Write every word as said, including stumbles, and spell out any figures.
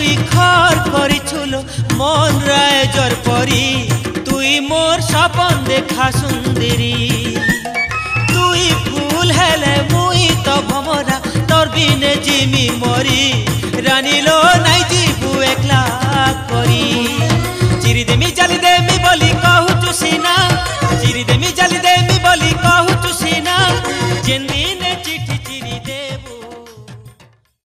খর করিছুলো মন রায়জর পরি তুই মোর সপন দেখা সুন্দরী তুই ফুল হেলে মুই তো ভমরা তোর বিনে জিমি মরি রানিলো নাই জিবু একলা করি।